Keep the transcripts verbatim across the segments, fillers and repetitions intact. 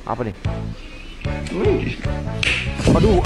Apa nih? Aduh.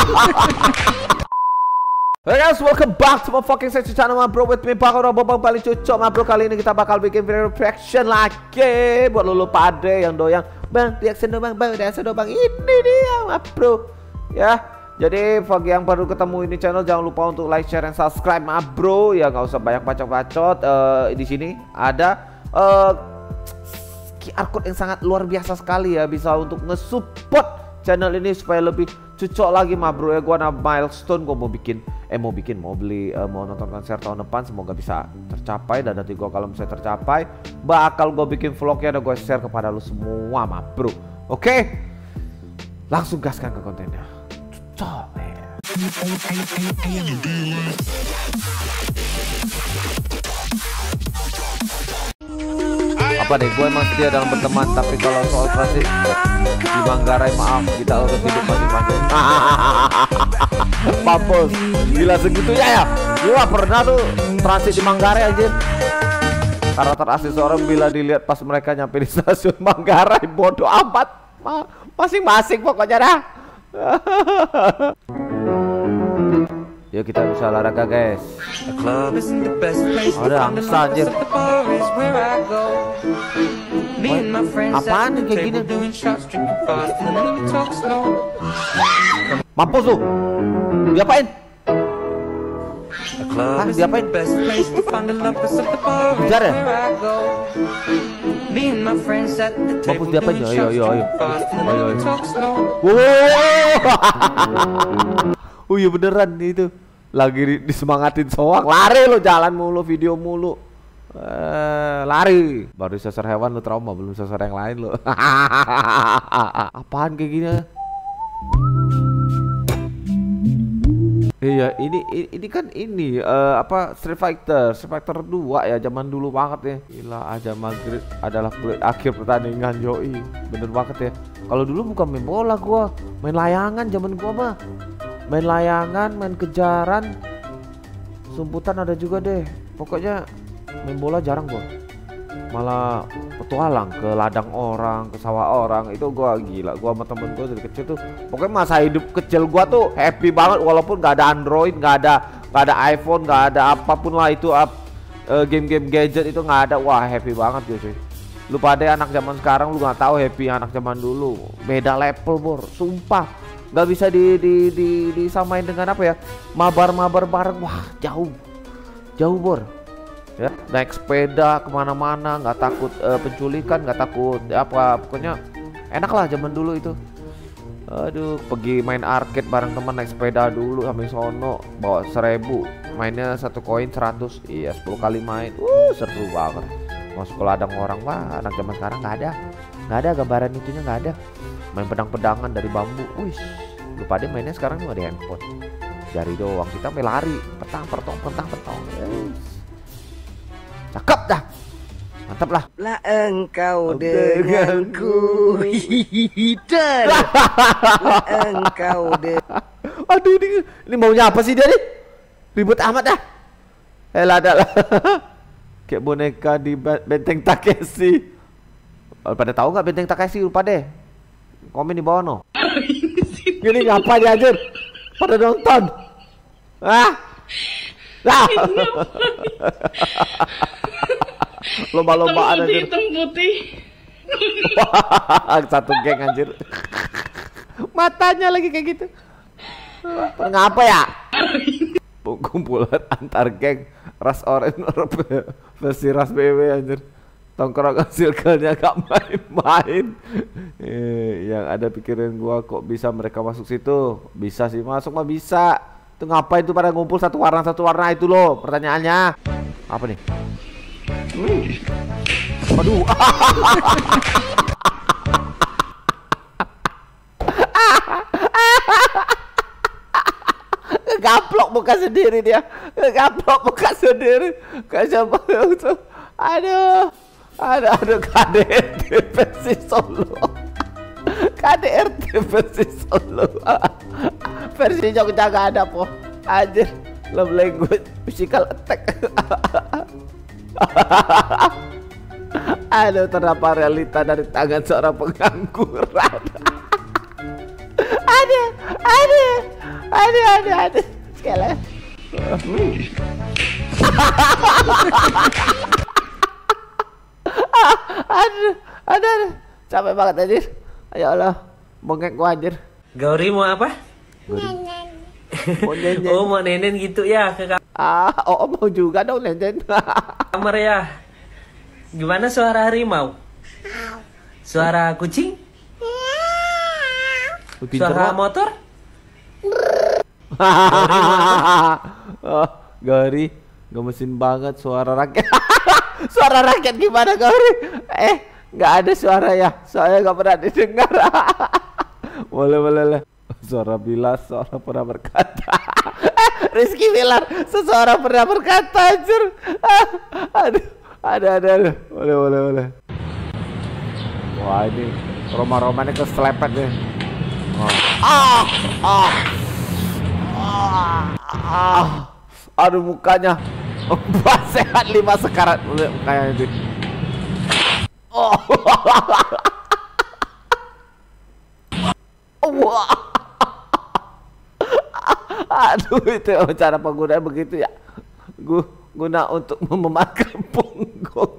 Hey guys, welcome back to my fucking sexy channel, my bro. With me, bakal udah bobang paling cocok, my bro. Kali ini kita bakal bikin video reaction lagi buat lulu pade yang doyan. Bang, reaction dong bang, bang, reaction dong bang. Ini dia, my bro. Ya, jadi bagi yang baru ketemu ini channel, jangan lupa untuk like, share, dan subscribe, my bro. Ya nggak usah banyak bacot-bacot. Uh, di sini ada uh, Q R code yang sangat luar biasa sekali ya, bisa untuk nge-support channel ini supaya lebih cocok lagi, ma bro ya. Gua ada milestone, gua mau bikin eh mau bikin mau beli uh, mau nonton konser tahun depan, semoga bisa tercapai. Dan nanti gua kalau misalnya tercapai bakal gua bikin vlognya dan gua share kepada lu semua, ma bro. Oke, langsung gaskan ke kontennya. Cocok ya. Apa nih, gue emang setia dalam berteman, tapi kalau soal transit di Manggarai, maaf, kita urus hidup masing-masing. Mampus, gila segitunya ya. Gue pernah tuh transit di Manggarai aja. Karakter asli seorang bila dilihat pas mereka nyampe di stasiun Manggarai, bodoh amat, masing-masing pokoknya dah. Yuk kita bisa olahraga guys. Ada angsa anjir. Apaan nih kayak gini? Mampus tuh. Diapain? Hah, diapain? Kejar ya? Mampus diapain? Ayo, ayo, ayo. Ayo, ayo. Oh iya beneran itu. Lagi disemangatin soak. Lari lo, jalan mulu, video mulu. Eh, lari. Baru sasar hewan lo trauma, belum sasar yang lain lo. Apaan kayak gini? Iya, ini ini, ini kan ini uh, apa Street Fighter, Street Fighter dua ya, zaman dulu banget ya. Gila, aja maghrib adalah akhir pertandingan, yoi. Bener banget ya. Kalau dulu bukan main bola gua, main layangan zaman gua mah. Main layangan, main kejaran, sumputan ada juga deh. Pokoknya main bola jarang gua. Malah petualang ke ladang orang, ke sawah orang. Itu gua gila, gua sama temen gua dari kecil tuh. Pokoknya masa hidup kecil gua tuh happy banget, walaupun gak ada Android, gak ada gak ada iPhone, gak ada apapun lah itu up, uh, game-game gadget itu gak ada. Wah, happy banget gitu sih. Lu pada anak zaman sekarang lu gak tahu happy anak zaman dulu. Beda level, bor. Sumpah. Gak bisa di, di, di, disamain dengan apa ya, mabar-mabar bareng. Wah jauh jauh bor ya, naik sepeda kemana-mana, nggak takut uh, penculikan, nggak takut apa, pokoknya enak lah zaman dulu itu. Aduh, pergi main arcade bareng teman naik sepeda dulu sampai sono, bawa seribu, mainnya satu koin seratus, iya sepuluh kali main. Uh seru banget. Masuk ke ladang orang, wah anak zaman sekarang nggak ada nggak ada gambaran itunya, nggak ada. Main pedang-pedangan dari bambu. Wih, lu pada mainnya sekarang cuma di handphone. Jari doang, kita main lari, petang petong petang petong. Yes. Cakep dah. Mantap lah. Lah engkau denganku. Dan lah engkau de. Aduh, ini, ini maunya apa sih dia nih? Ribut amat dah. Elah dah lah. Kayak boneka di Benteng Takeshi. Pada tahu nggak Benteng Takeshi lu pada? Komen di bawah no. Gini ngapain ya anjir? Pada nonton. Ah. Lah. Lomba-lombaan anjir. Hitam putih. Satu geng anjir. Matanya lagi kayak gitu. Ngapa ya? Kumpulan antar geng ras orange versi ras B W anjir. Tongkrong circle-nya gak main-main. eh, Yang ada pikiran gua, kok bisa mereka masuk situ? Bisa sih, masuk mah bisa. Itu ngapain tuh pada ngumpul satu warna satu warna itu loh, pertanyaannya. Apa nih? Aduh. Gaplok muka sendiri dia. Gaplok muka sendiri. Kayak siapa itu? Aduh. Ada ada K D R T versi Solo. K D R T versi Solo. Versi Jogja gak ada po. Anjir, love language physical attack. Aduh, terdapat realita dari tangan seorang pengangguran. Ada, ada, ada, ada, ada. Sekali. Aduh, aduh, aduh. Capek banget anjir. Ya Allah, bengek gua anjir. Gauri mau apa? Nenen. Mau nenen. Oh, mau nenen gitu ya ke Ah, oh mau juga dong nenen. kamar ya. Gimana suara harimau? Suara kucing? Suara motor? Oh, Gauri, gemesin banget suara rakyat. Suara rakyat gimana Gauri? Eh, nggak ada suara ya? Soalnya nggak pernah didengar. Boleh, boleh lah. Suara Bilas, suara pernah berkata. Rizky Bilar, seseorang pernah berkata, anjir. Aduh, ada, ada, ada. Boleh, boleh, boleh. Wah, ini Roma-Romanya keselepet deh. Ah, ah, ah, ah. Aduh, mukanya. Mbak sehat lima sekarat mukanya itu. Oh. Wah. Aduh, itu cara penggunaan begitu ya. Guna untuk memakan punggung.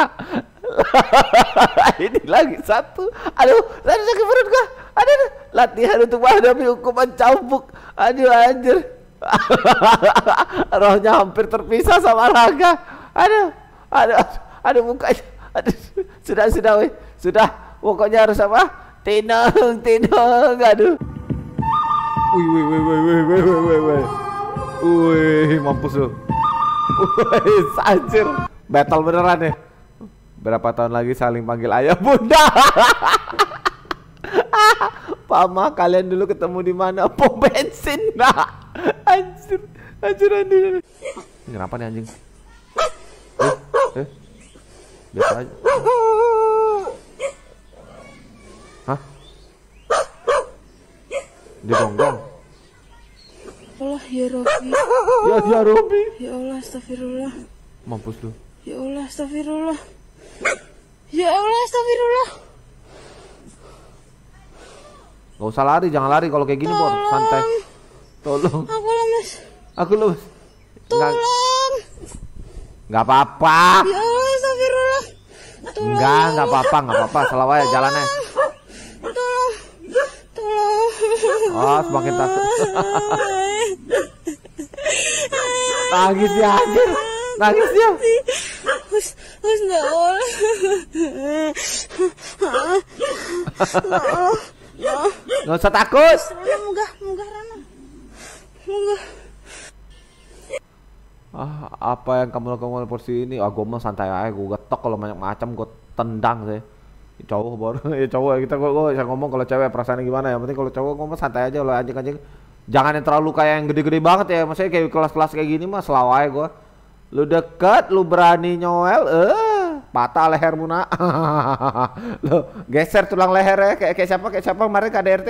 Ini lagi satu. Aduh, saya sakit perut gua. Aduh, latihan untuk menghadapi hukuman cambuk. Aduh, anjir. Rohnya hampir terpisah sama raga. Aduh, aduh, aduh mukanya. Aduh, sudah, sudah, weh. Sudah. Pokoknya harus apa? Tenang, tenang. Aduh. Wih, wih, wih, wih, wih, wih, wih, wih, wih. Wih, mampus lu. Wih, anjir. Battle beneran ya. Berapa tahun lagi saling panggil ayah bunda. Pama, kalian dulu ketemu di mana? Pom bensin. Nah, anjir, anjir, anjir. Ini kenapa nih anjing? Eh, eh, biasa aja. Hah? Digonggong. Allah ya Robi. Ya, ya Robi. Ya Allah, astagfirullah. Mampus lu. Ya Allah, astagfirullah. Ya Allah, astagfirullah. Gak usah lari, jangan lari kalau kayak gini, Bor. Santai. Tolong. Aku lemes. Aku lemes. Tolong. Nggak apa-apa. Ya Allah, astagfirullah. Tolong. Enggak, nggak apa-apa, nggak apa-apa. Salah aja jalannya. Tolong. Tolong. Oh, semakin takut. Nangis ya, anjir. Nangis ya. Hus, hus, nggak boleh. Nggak usah takut. Rana, munggah, munggah, Rana. Munggah. Ah, apa yang kamu lakukan oleh porsi ini? Ah, gue mah santai aja. Gue getok kalau banyak macam, gue tendang sih. Cowok baru, ya cowok kita gue gue bisa ngomong kalau cewek perasaannya gimana ya. Penting kalau cowok ngomong santai aja, lo anjing-anjing. Jangan yang terlalu kayak yang gede-gede banget ya. Maksudnya kayak kelas-kelas kayak gini mah selawai gue. Lu deket, lu berani nyowel, eh patah lehermu nak. Lu geser tulang lehernya kayak kayak siapa kayak siapa kemarin K D R T.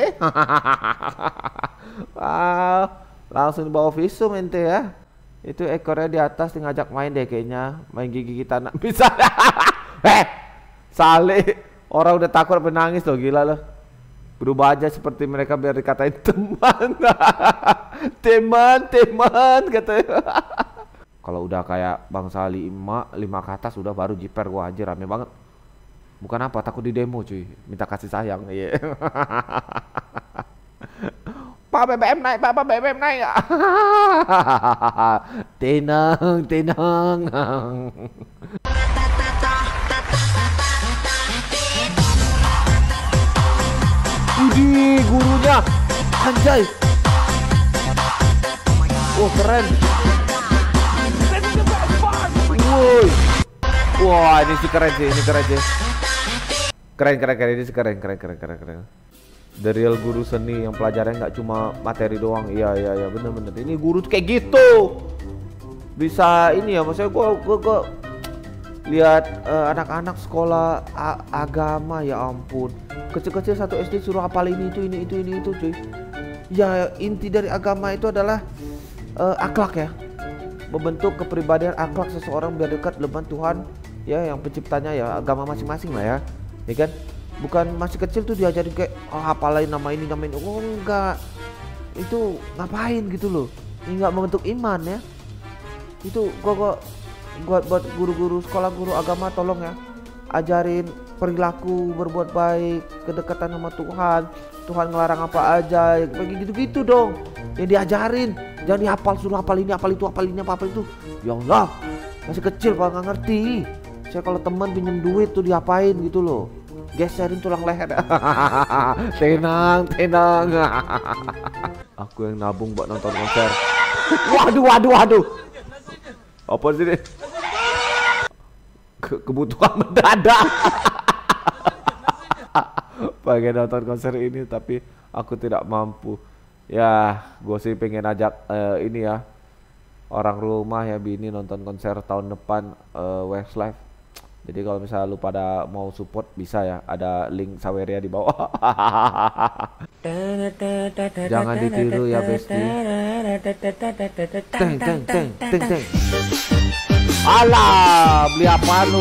Wow, langsung dibawa visum ente ya. Itu ekornya di atas ngajak main deh kayaknya, main gigi kita nak bisa. Eh, Saleh, orang udah takut menangis loh, gila loh. Berubah aja seperti mereka biar dikatain teman. Teman, teman katanya. Kalau udah kayak bangsa lima, lima ke atas udah baru jiper gua aja rame banget. Bukan apa, takut di demo cuy, minta kasih sayang. Iya. Yeah. Pak B B M naik, Pak B B M naik. Tenang, tenang. Ini gurunya, anjay. Wah, keren. Woi. Wah, ini sih keren sih, ini keren sih. Keren, keren, keren, ini sih keren, keren, keren, keren, keren. The real guru seni yang pelajarannya nggak cuma materi doang. Iya, iya, iya, bener-bener. Ini guru tuh kayak gitu. Bisa ini ya, maksudnya gua, gua, gua lihat uh, anak-anak sekolah agama, ya ampun. Kecil-kecil satu S D suruh hafal ini itu, ini itu, ini itu, cuy. Ya, inti dari agama itu adalah uh, akhlak ya. Membentuk kepribadian akhlak seseorang biar dekat dengan Tuhan ya yang penciptanya ya agama masing-masing lah ya, ya kan? Bukan masih kecil tuh diajarin kayak oh hafalin nama ini nama ini, oh enggak, itu ngapain gitu loh, ini nggak membentuk iman ya. Itu gua gua buat buat guru-guru sekolah, guru agama, tolong ya ajarin perilaku berbuat baik, kedekatan sama Tuhan, Tuhan ngelarang apa aja, kayak gitu-gitu dong yang diajarin. Jangan dihafal, suruh hafal ini, hafal itu, hafal ini, hafal itu. Ya Allah, masih kecil pak nggak ngerti. Saya kalau teman pinjem duit tuh diapain gitu loh, geserin tulang leher. Tenang, tenang. Aku yang nabung buat nonton konser. Waduh, waduh, waduh. Apa sih ini? Ke kebutuhan mendadak. Pengen nonton konser ini tapi aku tidak mampu. Ya, gue sih pengen ajak uh, ini ya orang rumah ya bini nonton konser tahun depan uh, Westlife. Jadi kalau misalnya lu pada mau support bisa ya, ada link Saweria di bawah. Jangan ditiru ya besti. Teng teng teng teng teng. Alah, beli apa lu?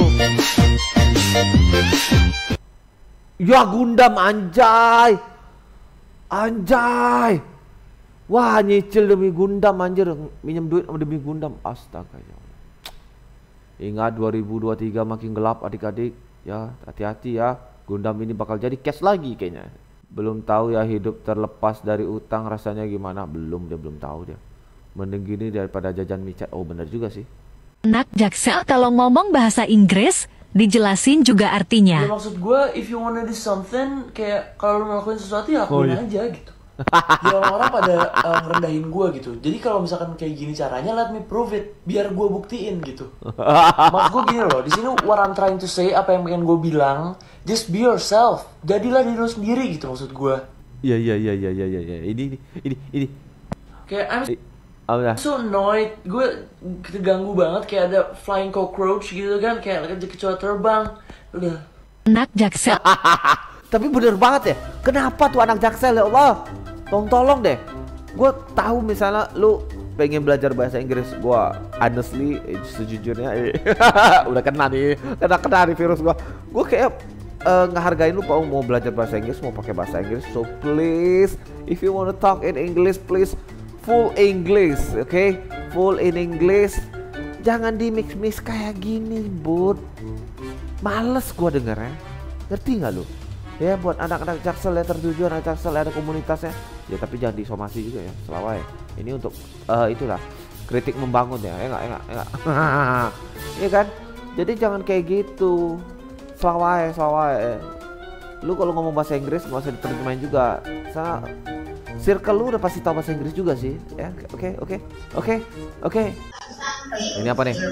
Ya Gundam anjay. Anjay. Wah, nyicil demi Gundam anjir, minjem duit demi Gundam. Astaga ya. Ingat dua ribu dua puluh tiga makin gelap adik-adik. Ya, hati-hati ya. Gundam ini bakal jadi cash lagi kayaknya. Belum tahu ya hidup terlepas dari utang rasanya gimana. Belum, dia belum tahu dia. Mending gini daripada jajan micet. Oh, bener juga sih. Anak Jaksel kalau ngomong bahasa Inggris dijelasin juga artinya. Ya maksud gue, if you wanna do something, kayak kalau lu ngelakuin sesuatu ya lakuin Oh, iya. aja gitu. Ya orang-orang pada uh, ngerendahin gue gitu. Jadi kalau misalkan kayak gini caranya, let me prove it, biar gue buktiin gitu. Maksud gue gini loh, di sini what I'm trying to say, apa yang pengen gue bilang, just be yourself, jadilah diri lo sendiri gitu maksud gue. Iya iya iya iya iya iya. Ini ini ini ini. Kayak I'm Oh, ya. so annoyed, gue terganggu banget kayak ada flying cockroach gitu kan, kayak ada kecoa terbang, udah. Anak Jaksel. Tapi bener banget ya. Kenapa tuh anak Jaksel ya Allah? Tolong tolong deh. Gue tahu misalnya lu pengen belajar bahasa Inggris, gue honestly eh, sejujurnya eh, udah kena nih, kena kena nih virus gue. Gue kayak uh, ngehargain lu kalau mau belajar bahasa Inggris, mau pakai bahasa Inggris. So please, if you want to talk in English, please full English, oke? Okay? Full in English. Jangan di mix mix kayak gini, bud. Males gue dengernya. Ngerti nggak lu? Ya buat anak-anak Jaksel ya, tertuju anak Jaksel ada komunitasnya. Ya tapi jangan disomasi juga ya, selawai. Ini untuk uh, itulah kritik membangun ya, enggak enggak enggak. Iya kan? Jadi jangan kayak gitu. Selawai, selawai. Lu kalau ngomong bahasa Inggris nggak usah diterjemahin juga. Sa circle lu udah pasti tahu bahasa Inggris juga sih, ya. Oke, oke. Oke. Oke. Ini apa nih?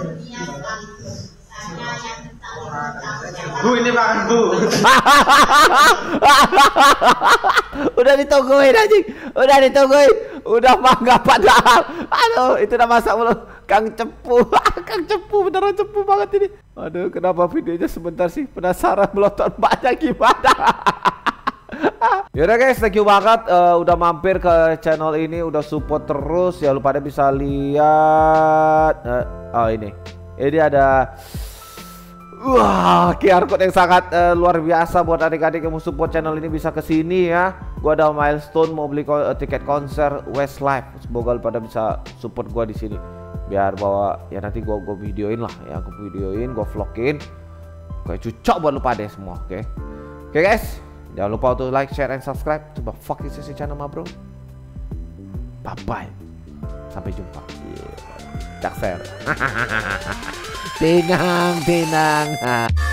Bu, ini makan bu. Udah ditungguin anjing, udah ditungguin, udah mangga padahal. Aduh, itu udah masak belum? Kang Cepu, Kang Cepu beneran cepu banget ini. Aduh, kenapa videonya sebentar sih? Penasaran melotot banyak gimana? Yaudah guys, thank you banget uh, udah mampir ke channel ini, udah support terus ya. Lu pada bisa lihat uh, oh ini, ini ada wah Q R code yang sangat uh, luar biasa buat adik-adik yang mau support channel ini, bisa kesini ya. Gua ada milestone mau beli ko uh, tiket konser Westlife. Semoga lu pada bisa support gua di sini. Biar bawa ya nanti gua gua videoin lah ya, gua videoin, gua vlogin. Kayak cocok buat lu pada semua, oke? Okay? Oke okay, guys, jangan lupa untuk like, share, and subscribe. Coba fuck this channel ma bro. Bye bye. Sampai jumpa. Yeah. Jaksel. Tenang, tenang.